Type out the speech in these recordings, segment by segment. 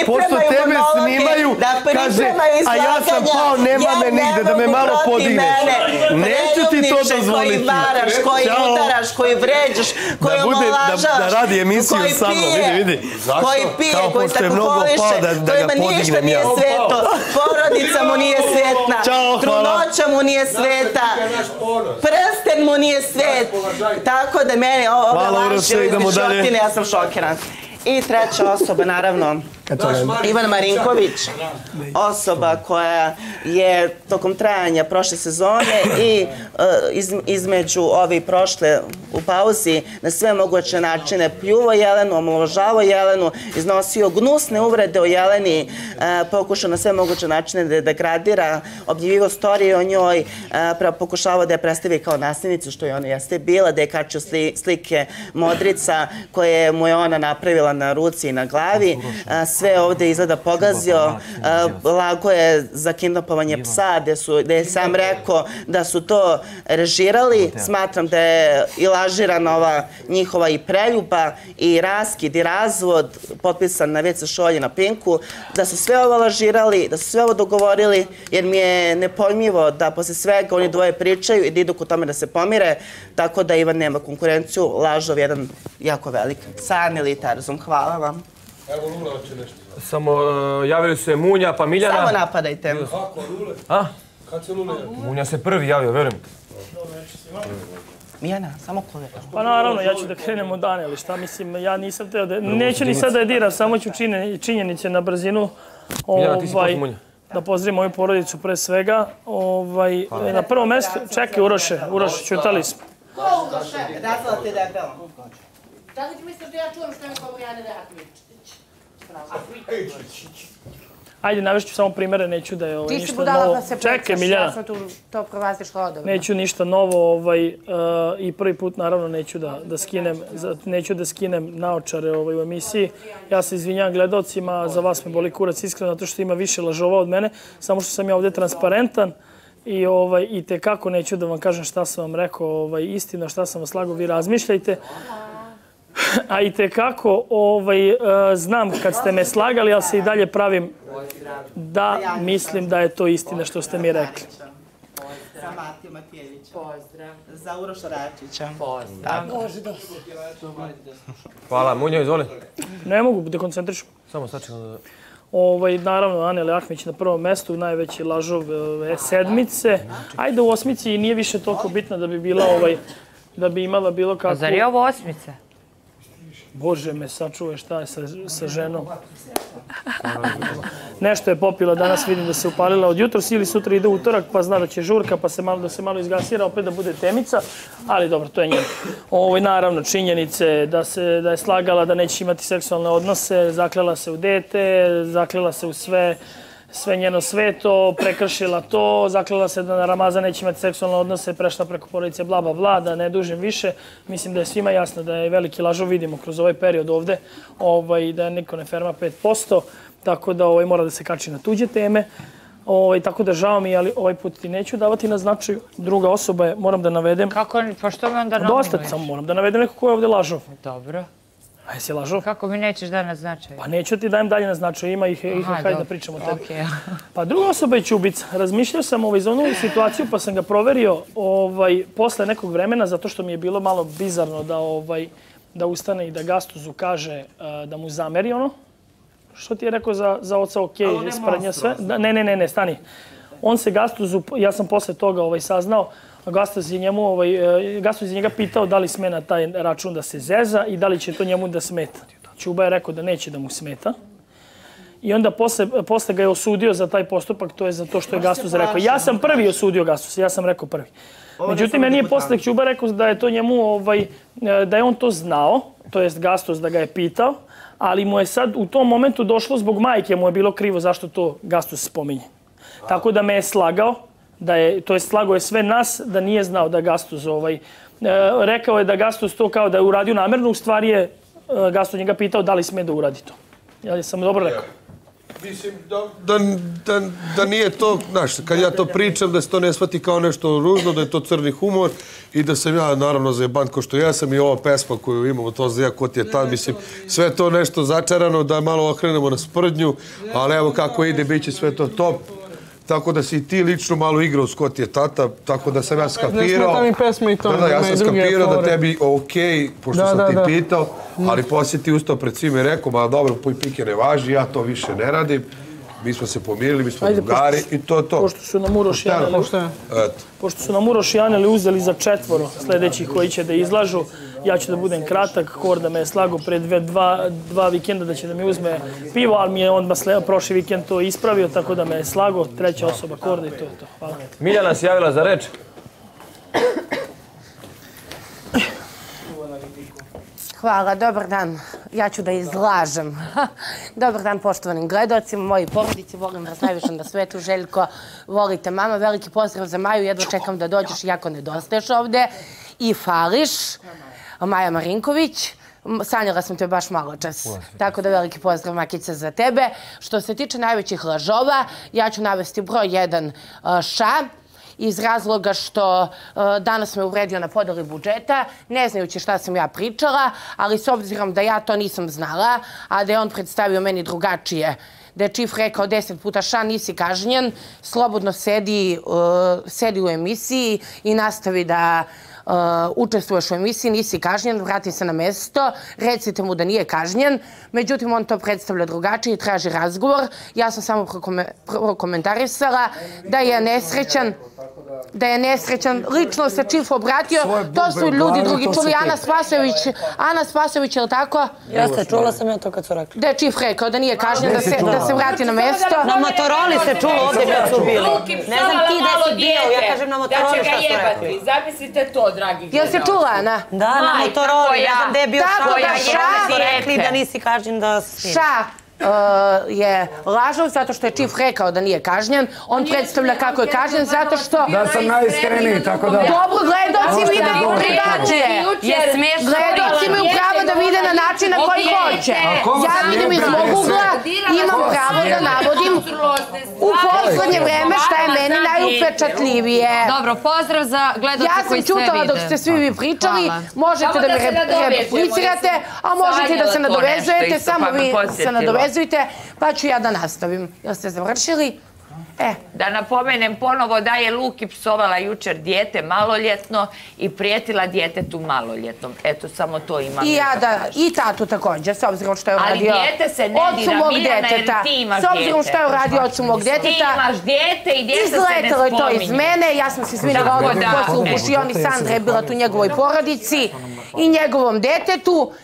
pošto tebe snimaju, kaže, a ja sam pao, nema me nigde, da me malo podigneš. Neću ti to dozvoliti. Koji varaš, koji udaraš, koji vređaš, koji omalažavaš, da radi emisiju sa mnom, vidi. Koji pije, koji se alkoholiše, kojima ništa nije sveto, porodica mu nije svetna, trudnoća mu nije sveta, prsten mu nije svet. Tako da meni ove laži iz mišotine, ja sam šokiran. I treća osoba, naravno, Ivan Marinković, osoba koja je tokom trajanja prošle sezone i između ove prošle u pauzi na sve moguće načine pljuvao Jelenu, omalovažavao Jelenu, iznosio gnusne uvrede o Jeleni, pokušao na sve moguće načine da je degradira, objavljivao storije o njoj, pokušavao da je predstavi kao nasilnicu, što je ona jeste bila, da je kačio slike modrica koje mu je ona napravila na ruci i na glavi. Sve ovde izgleda pogazio. Lago je za kidnapovanje psa, gde je sam rekao da su to režirali. Smatram da je i lažirana ova njihova i preljuba i raskid i razvod potpisan na WC šolji na Pinku, da su sve ovo lažirali, da su sve ovo dogovorili, jer mi je nepojmljivo da posle svega oni dvoje pričaju i da idu kod tome da se pomire, tako da Ivan nema konkurenciju, lažov jedan jako velik. San ili Tarzum, hvala vam. Evo Lula hoće nešto. Samo javili su se Munja pa Miljana. Samo napadajte. Kako, Lule? A? Kad se Lule javio? Munja se prvi javio, verujem. Miljana, samo kove. Pa naravno, ja ću da krenem od Dane, ali šta mislim, ja nisam teo da... Neću ni sad da je diram, samo ću činjenice na brzinu. Miljana, ti si posle Munja. Da pozdravim moju porodicu pre svega. Na prvom mestu, čekaj Uroše, čutali smo. Ko Uroše? Razvala ti debelo. Da li ti misliš da ja čujem što je kao Jane Ahmičić? Ajde, navešću samo primere, neću da je ništa novo. Ti si budala pa se Čekaj, Miljana. Ja sam tu to provazišla odavno. Neću ništa novo i prvi put naravno neću da skinem naočare u emisiji. Ja se izvinjam gledalcima, za vas me boli kurac iskreno, zato što ima više lažova od mene, samo što sam ja ovdje transparentan. I tekako neću da vam kažem šta sam vam rekao, istina, šta sam vas lagao, vi razmišljajte. A i tekako znam kad ste me slagali, ali se i dalje pravim da mislim da je to istina što ste mi rekli. Za Matiju Matijevića. Pozdrav. Za Uroša Račića. Pozdrav. Može da se. Hvala, Munja, izvoli. Ne mogu, da koncentrišem. Samo sačekam da... Naravno, Anele Ahmić na prvom mestu, najveći lažov sedmice. Ajde u osmici i nije više toliko bitno da bi imala bilo kako... Zar je ovo osmica? Bože me sačuvaj šta je sa ženom. Nešto je popila, danas vidim da se upalila od jutros ili sutra ide utorak pa zna da će žurka pa da se malo izgasira, opet da bude temica, ali dobro, to je njeno. Naravno, činjenice da je slagala da neće imati seksualne odnose, zaklela se u dete, zaklela se u sve njeno sveto, prekršila to, zaklela se da na Ramazan neće imati seksualne odnose, prešla preko porodice, bla, bla, bla, da ne dužim više. Mislim da je svima jasno da je veliki lažov, vidimo kroz ovaj period ovde, da niko ne ferma 5%, tako da mora da se kači na tuđe teme. Tako da žao mi, ali ovaj put ti neću davati na značaju. Druga osoba je, moram da navedem... Kako, pa što mi onda nominuješ? Dosta, samo moram da navedem neko ko je ovde lažov. Dobro. A jesi lažov? Kako mi nećeš da na značaju? Pa neću ti dajem dalje na značaju, ima ih, hajde da pričamo o tebi. Pa druga osoba je Ćubica. Razmišljao sam za onu situaciju pa sam ga proverio posle nekog vremena zato što mi je bilo malo bizarno da ustane i da Gastuzu kaže da mu zameri ono. Što ti je rekao za oca okej, sprednja sve? Ne, stani. On se Gastuzu, ja sam posle toga saznao, Gastuz je njega pitao da li sme na taj račun da se zeza i da li će to njemu da smeta. Ćuba je rekao da neće da mu smeta. I onda posle ga je osudio za taj postupak, to je za to što je Gastuz rekao. Ja sam prvi osudio Gastuz, ja sam rekao prvi. Međutim, ja nije posle Ćuba rekao da je to njemu, da je on to znao, to jest Gastuz da ga je pitao, ali mu je sad u tom momentu došlo zbog majke, mu je bilo krivo zašto to Gastuz spominje. Tako da me je slagao, to je slagao je sve nas da nije znao da Gastuz rekao je da Gastuz to kao da je uradio namerno, u stvari je Gastuz njega pitao da li sme da uradi to. Ja sam dobro rekao. Mislim da nije to, znaš, kad ja to pričam, da se to ne shvati kao nešto ružno, da je to crni humor i da sam ja, naravno, zajebant ko što ja sam i ova pesma koju imamo, to zna ko ti je tad, mislim, sve to nešto začarano, da malo okrenemo na sprdnju, ali evo kako ide, bit će sve to top. Tako da si i ti lično malo igrao s ko ti je tata, tako da sam ja skapirao. Ne smeta mi pesma i to. Da, ja sam skapirao da tebi okej, pošto sam ti pitao, ali poslije ti ustao pred svima i rekao, ma dobro, puj pike ne važi, ja to više ne radim. Mi smo se pomirili, mi smo drugari i to je to. Pošto su nam Uroš i Aneli uzeli za 4 sljedećih koji će da izlažu, ja ću da budem kratak. Korda me je slago pred 2 vikenda da će da mi uzme pivo, ali mi je on prošli vikend to ispravio, tako da me je slago. 3. osoba Korda i to je to. Hvala. Miljana se javila za reč. Hvala, dobar dan. Ja ću da izlažem. Dobar dan poštovanim gledalcima, moji porodici, volim vas najviše na svetu. Željko, volite mama, veliki pozdrav za Maju, jedva čekam da dođeš iako nedostaješ ovde. I fališ, Maja Marinković. Sanjala sam te baš malo čas. Tako da veliki pozdrav, Makice, za tebe. Što se tiče najvećih lažova, ja ću navesti broj 1 Ša. Iz razloga što danas me uvredio na podeli budžeta, ne znajući šta sam ja pričala, ali s obzirom da ja to nisam znala, a da je on predstavio meni drugačije, da je Čif rekao 10 puta Ša, nisi kažnjen, slobodno sedi u emisiji i nastavi da učestvuješ u emisiji, nisi kažnjen, vrati se na mesto, recite mu da nije kažnjen. Međutim, on to predstavlja drugačije i traži razgovor. Ja sam samo prokomentarisala da je nesrećan, lično se Čif obratio, to su ljudi drugi čuli, Ana Spasojević, je li tako? Jeste, čula sam ja to kad su rekli. Da je Čif rekao da nije kažnjen, da se vrati na mesto. Na Motoroli se čulo ovdje kad su bili. Ne znam ti gde si bio, ja kažem na Motoroli šta su rekli. Zamislite to, dragi gledalci. Jel se čula, Ana? Da, na Motoroli, ne znam gde je bio Ša, su rekli da nisi kažnjen da snima. Ša je lažov zato što je Čif rekao da nije kažnjen. On predstavlja kako je kažnjen zato što... Da sam najiskreniji, tako da... Dobro, gledalci vide drugačije. Gledalci imaju pravo da vide na način na koji hoće. Ja vidim iz mog ugla, imam pravo da navodim u poslednje vreme šta je meni najupečatljivije. Dobro, pozdrav za gledalce koji sve vide. Ja sam čutala dok ste svi vi pričali, možete da mi replicirate, a možete da se nadovezujete, samo vi se nadovezujete, pa ću ja da nastavim. Jel ste završili? Da napomenem ponovo da je Luki psovala jučer dijete maloljetno i prijetila djetetu maloljetnom. Eto, samo to imam. I tatu također, s obzirom što je uradio ali dijete se ne dira, Miljana, jer ti imaš dijete. S obzirom što je uradio ocu mog djeteta. Ti imaš dijete i djeca se ne spominje. Izletelo je to iz mene, ja sam se izvinila odmah posle u Bušioni, Sandra je bila tu njegovoj porodici i njegovom djetetu.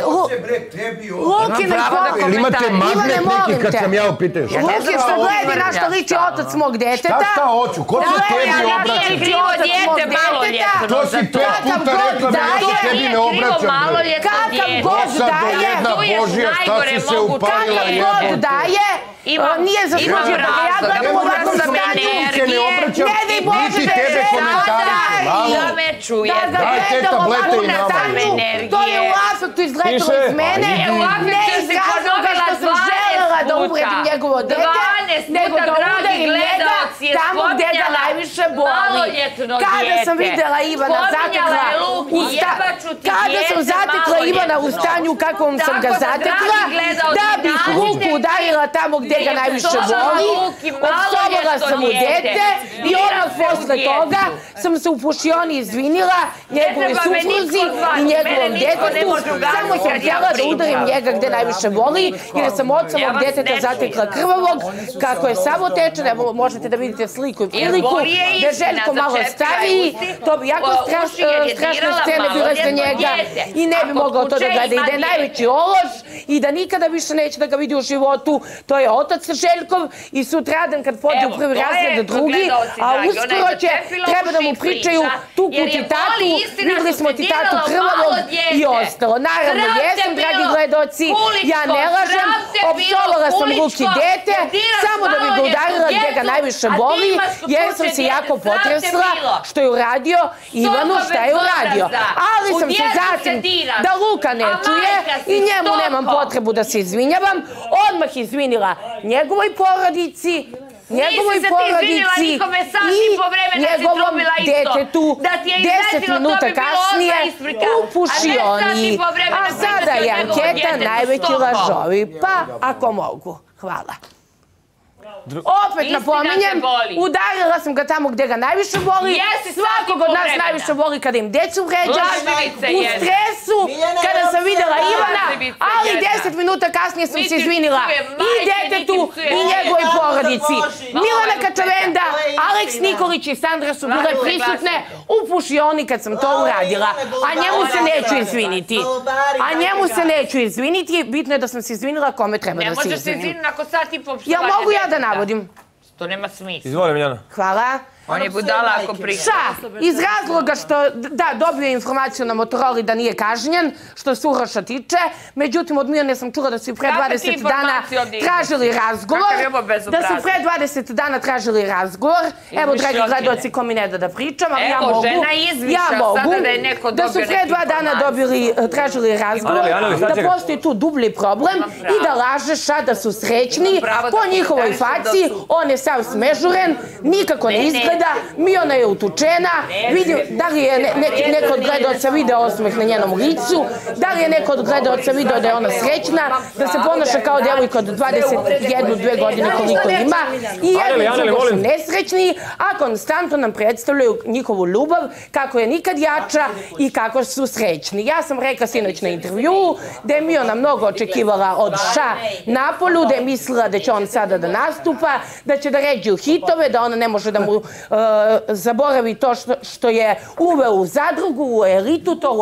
Luki, Ili imate magnet neki kad sam ja upitao? Luki, što gledi na što liči otac mog djeteta. Šta hoću? Ko se tebi obraća? Nije krivo djete maloljetno. To si 5 puta rekla da ja se tebi ne obraćam. Kakav god daje, upalila god daje, nije zaslužio da ga ja gledam u ovakvom stanju. Ne daj Bože da je žena da ga gledam u ovakvom stanju. To je u afektu izgledalo iz mene. Ne iz razloga što sam želela da uvredim njegovo dete, nego da udarim njega tamo gdje ga najviše boli. Kada sam videla Ivana zatekla Ivana u stanju kakvom sam ga zatekla, da bih ruku udarila tamo gdje ga najviše boli, opsovala sam mu dete i odmah posle toga sam se u Pušioni izvinila njegovoj supruzi i njegovom djetetu. Samo sam htjela da udarim njega gdje najviše boli, jer sam od samog djeteta zatekla krvavog, kako je samo teče, možete da vidite sliku i priliku, da je Željko malo stariji, to bi jako strašne scene bile za njega i ne bi mogao to da gleda. I da je najveći ološ i da nikada više neće da ga vidi u životu, to je otac Željkov i sutradan kad pođe u prvi razred drugi, a uskoro će, treba da mu pričaju tuku ti tatu, vidjeli smo ti tatu krvavog i ostalo. Naravno jesam, dragi gledoci, ja ne lažem, opsovala sam Luki dete, samo da bi ga udarila gdje ga najviše boli, jer sam se jako potresla što je uradio Ivanu šta je uradio. Ali sam se zatim da Luka ne čuje i njemu nemam imam potrebu da se izvinjavam. Odmah izvinila njegovoj porodici, njegovoj porodici i njegovom detetu 10 minuta kasnije u pušioni. A sada je anketa najveći lažovi. Pa, ako mogu. Hvala. Opet napominjem, udarila sam ga tamo gdje ga najviše boli. Svakog od nas najviše boli kada im decu vređaš. U stresu, kada sam vidjela Ivana, ali 10 minuta kasnije sam se izvinila i detetu i njegovoj porodici. Milana Kačavenda, Aleks Nikolić i Sandra su bile prisutne u pušioni kad sam to uradila. A njemu se neću izviniti. Bitno je da sam se izvinila kome treba da se izvinim. Ne možeš se izviniti ako sat i po Ja mogu ja da navodim? To nema smisla. Izvoli, Miljana. Hvala. On je budala ako priča. Iz razloga što, da, dobio informaciju na Motoroli da nije kažnjen, što se Uroša tiče. Međutim, od Mijane sam čula da su pre 20 dana tražili razgovor. Evo, dragi gledoci, ko mi ne da pričam, ali ja mogu. Da su pre 2 dana tražili razgovor, da postoji tu dublji problem i da lažeša da su srećni. Po njihovoj faci, on je sav smežuren, nikako ne izgleda. Mijona je utučena, da li je neko od gledaoca video osmeh na njenom licu, da li je neko od gledaoca video da je ona srećna, da se ponaša kao djevojka od 21-2 godine koliko ima i jedni drugo su nesrećni, a konstantno nam predstavljaju njihovu ljubav, kako je nikad jača i kako su srećni. Ja sam rekla sinoć na intervjuu da je Mijona mnogo očekivala od Ša Napolju, da je mislila da će on sada da nastupa, da će da ređe u hitove, da ona ne može da mu zaboravi to što je uveo u zadrugu, u elitu, to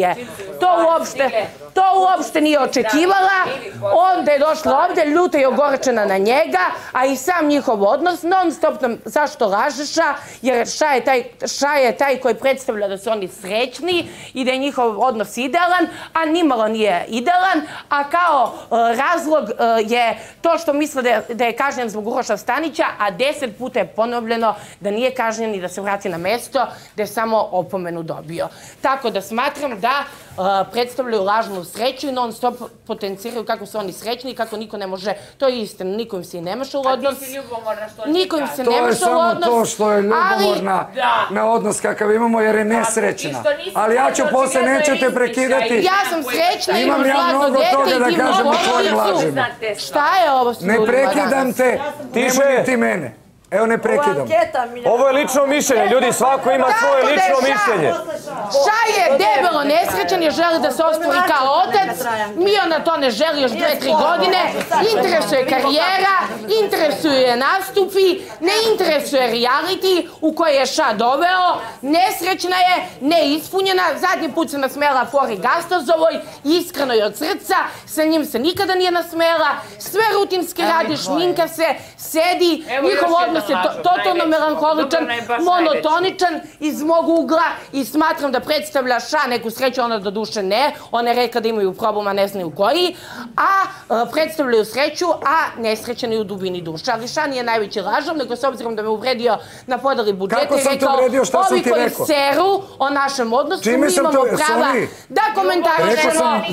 uopšte nije očekivala. Onda je došla ovdje ljuta i ogorčena na njega, a i sam njihov odnos non stop nam zašto lažeša, jer Ša je taj koji predstavlja da su oni srećni i da je njihov odnos idealan, a nimalo nije idealan, a kao razlog je to što misle da je kažnjen zbog Uroša Stanića, a 10 puta je ponovljeno da nije kažnjen i da se vrati na mesto, da je samo opomenu dobio. Tako da smatram da predstavljaju lažnu sreću i non stop potenciraju kako su oni srećni i kako niko ne može, to je istina, niko im se i ne meša u odnos. A ti si ljubomorna što niko im se ne meša u odnos. To je samo to što je ljubomorna na odnos kakav imamo jer je nesrećna. Ali ja ću posle, neću te prekidati. Ja sam srećna, imam zlatno dete i ti imam porodicu. Šta je ovo? Ne prekidam te, nemoj ti mene. Evo, ne prekidam. Ovo je lično mišljenje, ljudi, svako ima svoje lično mišljenje. Ša je debelo nesrećan jer želi da se ostvari kao otac. Mijona to ne želi još 2-3 godine. Interesuje karijera, interesuje je nastupi, ne interesuje reality u koji je Ša doveo. Nesrećna je, neispunjena. Zadnji put se nasmela Fori Gastazovoj, iskreno i od srca. Sa njim se nikada nije nasmela. Sve rutinski radi, šminka se, sedi. Njihov odnos je totalno melankoličan, monotoničan iz mog ugla i smatram da predstavlja Ša neku sreću, ona do duše ne. Ona je rekla da imaju problem, a ne znaju koji. A predstavljaju sreću, a nesrećan je u dubini duše. Ali Ša nije najveći lažov, nego s obzirom da me uvredio na podeli budžeta i rekao ovi koji seru o našem odnosu, mi imamo prava da komentarišemo.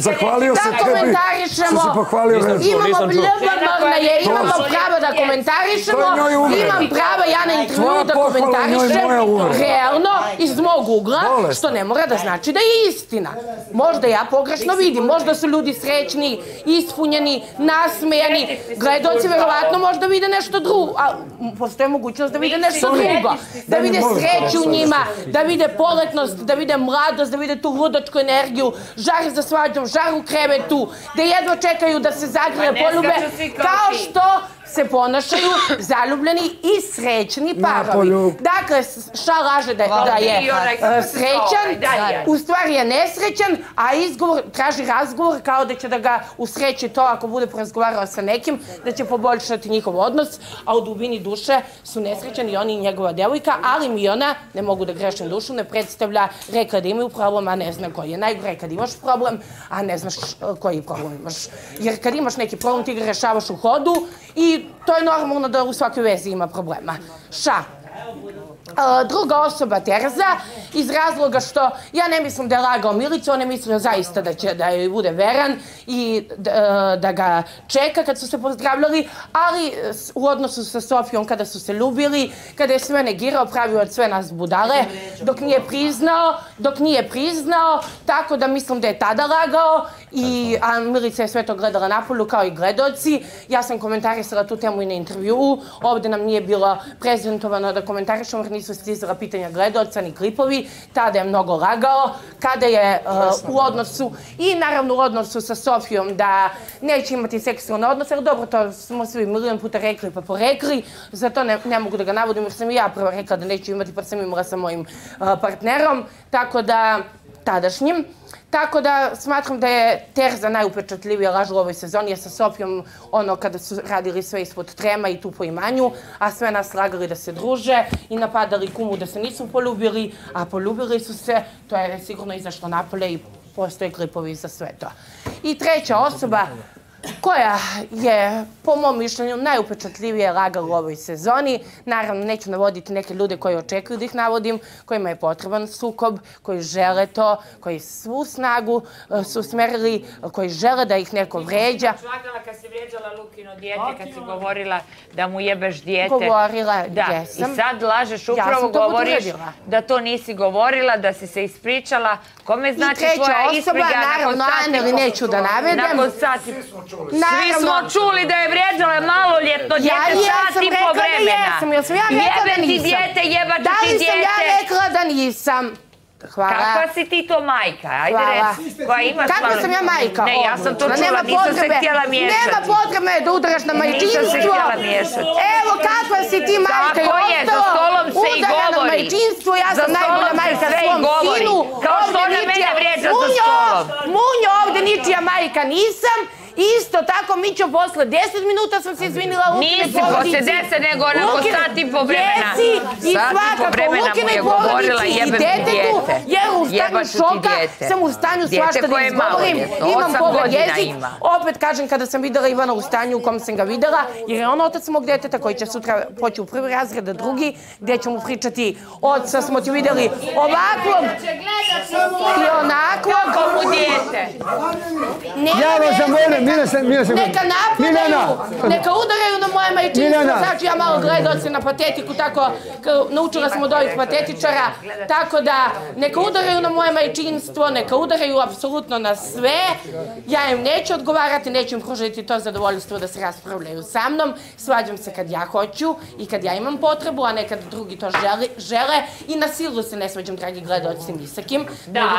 Imamo prava da komentarišemo, imam prava ja na intervju da komentarišem realno iz mog ugla, što ne mora da znači da je istina. Možda ja pogrešno vidim, možda su ljudi srećni, ispunjeni, nasmejani, gledaoci verovatno možda vide nešto drugo, a postoje mogućnost da vide nešto drugo, da vide sreću u njima, da vide poletnost, da vide mladost, da vide tu ludačku energiju, žar za svađom, žar u krevetu, da jedva čekaju da se zagreje, poljube, kao što se ponašaju zaljubljeni i srećni parovi. Dakle, Ša laže da je srećan, u stvari je nesrećan, a traži razgovor kao da će da ga usreći to ako bude porazgovarao sa nekim, da će poboljšati njihov odnos, a u dubini duše su nesrećani i oni i njegova devojka, ali Mijona, ne mogu da grešim dušu, ne predstavlja, rekla da imaju problem, a ne zna koji je. Najgore kad imaš problem, a ne znaš koji problem imaš. Jer kad imaš neki problem, ti ga rešavaš u hodu i to je normalno da u svakoj vezi ima problema. Ša. druga osoba Terza, iz razloga što ja ne mislim da je lagao Milicu, on je mislio zaista da joj bude veran i da ga čeka kad su se pozdravljali, ali u odnosu sa Sofijom kada su se ljubili, kada je sve negirao, pravio od sve nas budale, dok nije priznao, tako da mislim da je tada lagao, a Milica je sve to gledala napolju kao i gledaoci. Ja sam komentarisala tu temu i na intervjuu, ovdje nam nije bilo prezentovano da komentarišemo jer nisu stizala pitanja gledaoca ni klipovi, tada je mnogo lagao, kada je u odnosu i naravno u odnosu sa Sofijom da neće imati seksualne odnose, ali dobro, to smo svi milion puta rekli pa porekli, zato ne mogu da ga navodim jer sam i ja prvo rekla da neću imati pa sam imala sa mojim partnerom, tako da tadašnjim. Tako da smatram da je Terza najupečatljivija laž u ovoj sezoni, jer sa Sofijom kada su radili sve ispod trema i tu po imanju, a sve nas slagali da se druže i napadali kumu da se nisu poljubili, a poljubili su se, to je sigurno izašlo napolje i postoje klipovi za sve to. I treća osoba koja je, po mom mišljenju, najupečatljivije lagala u ovoj sezoni. Naravno, neću navoditi neke ljude koji očekuju da ih navodim, kojima je potreban sukob, koji žele to, koji svu snagu su usmerili, koji žele da ih neko vređa. Lagala kad si vrijeđala Lukino dijete, kad si govorila da mu jebeš dijete. Govorila, jesam. I sad lažeš, upravo govoriš da to nisi govorila, da si se ispričala. Kome znači tvoja ispriga naravno, Aneli neću da navedem. Svi smo čuli da je vrijeđala maloljetno djete sat i po vremena. Jel sam ja rekla da nisam? Jebe ti djete, jebati ti djete. Da li sam ja rekla da nisam? Hvala. Kakva si ti to majka? Ajde reci. Kakva sam ja majka? Ne, ja sam to čula, nisam se htjela miješati. Nema potrebe da udaraš na majčinstvo. Nisam se htjela miješati. Evo kakva si ti majka i ostalo. Tako je, za stolom se i govori. Udara na majčinstvo, ja sam najbolja majka svom sinu. Kao što ona mene vrijeđa za stolom. Munjo, ovdje ničija majka nisam. Isto tako, Mićo, posle 10 minuta sam se izvinila Lukinoj porodici. Nisi posle 10, nego onako sat i po vremena. Jesi, i svakako Lukinoj porodici i detetu, jer u stanju šoka sam u stanju svašta da izgovorim. Imam pogled jezik. Opet kažem, kada sam videla Ivana u stanju u kom sam ga videla, jer je on otac mog deteta koji će sutra poći u prvi razred, a drugi, gdje ću mu pričati, oca smo ti vidjeli ovakvog i onakvog. Kako mu dijete? Ja vas zamolim, neka napadaju, neka udaraju na moje majčinstvo, znači ja malo gledao se na patetiku, tako, naučila sam od ovih patetičara, tako da neka udaraju na moje majčinstvo, neka udaraju apsolutno na sve, ja im neću odgovarati, neću im pružiti to zadovoljstvo da se raspravljaju sa mnom, svađam se kad ja hoću i kad ja imam potrebu, a nekad drugi to žele i na silu se ne svađam, dragi gledalci, ni sa kim,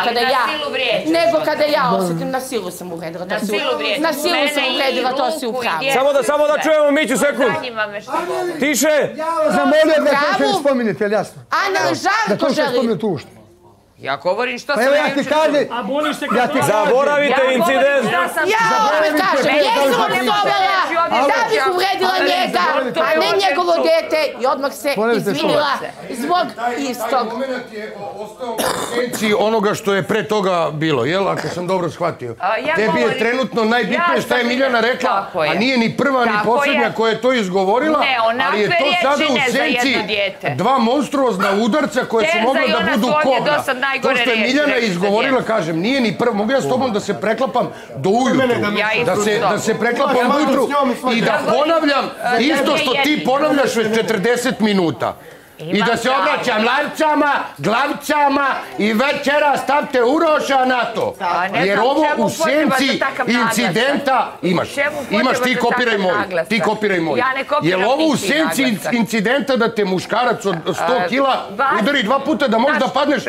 nego kada ja osjetim, na silu sam uvredila, na silu sam uvredila, to si upravo. Samo da čujemo Miću sekund. Tiše! Zamolio da to se spominjete, jel jasno? Aneli Žarko želi. Ja govorim što sam ja jučer čuo. Zaboravite incident. Ja opet kažem, jesam odstovala da bih uvredila njega, a ne njegovo dete i odmah se izvinila zbog istog. Moment je ostao u senci onoga što je pre toga bilo, jel? Ako sam dobro shvatio. Tebi je trenutno najbitnije šta je Miljana rekla, a nije ni prva ni posljednja koja je to izgovorila, ali je to sada u senci dva monstruozna udarca koje su mogla da budu kobra. To što je Miljana izgovorila, kažem, nije ni prvo. Mogu ja s tobom da se preklapam do ujutru. Da se preklapam ujutru i da ponavljam isto što ti ponavljaš već 40 minuta. I da se obraćam lavcama, glavcama i večera stavte Uroša na to. Jer ovo u senci incidenta imaš, ti kopiraj moj. Jer ovo u senci incidenta da te muškarac od 100 kila udari 2 puta da možda padneš.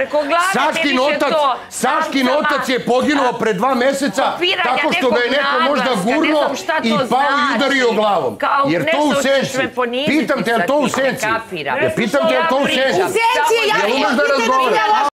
Saškin otac je poginuo pre 2 meseca tako što ga je neko možda gurno i pao i udario glavom. Jer to u senci. Pitam te, je to u senci? U senci je, ja